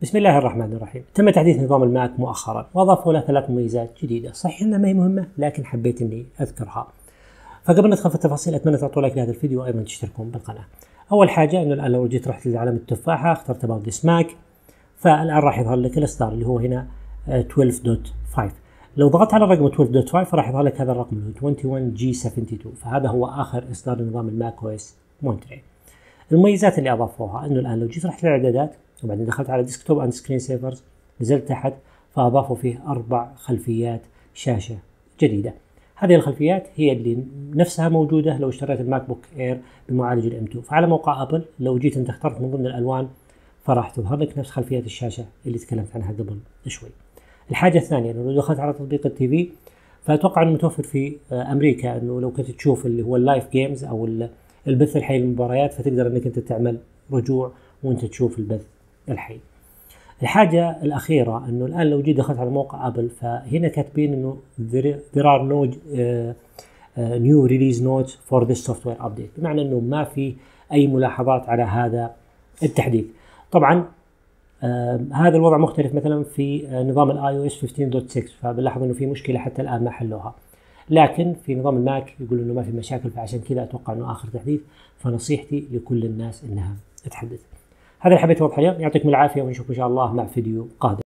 بسم الله الرحمن الرحيم. تم تحديث نظام الماك مؤخرا واضافوا له 3 مميزات جديده، صحيح انها ما هي مهمه لكن حبيت اني اذكرها. فقبل ندخل في التفاصيل اتمنى تعطوا لايك لهذا الفيديو وايضا تشتركون بالقناه. اول حاجه انه الان لو جيت رحت لعلامه التفاحه اخترت اباوت ذيس ماك، فالان راح يظهر لك الاصدار اللي هو هنا 12.5. لو ضغطت على الرقم 12.5 راح يظهر لك هذا الرقم اللي هو 21G72، فهذا هو اخر اصدار نظام الماك او اس مونتري. المميزات اللي اضافوها انه الان لو جيت رحت للاعدادات وبعدين دخلت على ديسكتوب اند سكرين سيفرز، نزلت تحت فاضافوا فيه 4 خلفيات شاشه جديده. هذه الخلفيات هي اللي نفسها موجوده لو اشتريت الماك بوك اير بمعالج الام 2. فعلى موقع ابل لو جيت انت اخترت من ضمن الالوان فراح تظهر لك نفس خلفيات الشاشه اللي تكلمت عنها قبل شوي. الحاجه الثانيه انه لو دخلت على تطبيق التي في فاتوقع انه متوفر في امريكا، انه لو كنت تشوف اللي هو اللايف جيمز او البث الحي للمباريات فتقدر انك انت تعمل رجوع وانت تشوف البث الحي. الحاجة الأخيرة أنه الآن لو جيت دخلت على موقع أبل فهنا كاتبين أنه there are no new release notes for this software update، بمعنى أنه ما في أي ملاحظات على هذا التحديث. طبعا هذا الوضع مختلف مثلا في نظام الاي او اس 15.6، فبنلاحظ أنه في مشكلة حتى الآن ما حلوها، لكن في نظام الماك يقول أنه ما في مشاكل، فعشان كذا أتوقع أنه آخر تحديث. فنصيحتي لكل الناس أنها تحدث. هذا اللي حبيت اوضحه اليوم، يعطيكم العافيه ونشوفكم ان شاء الله مع فيديو قادم.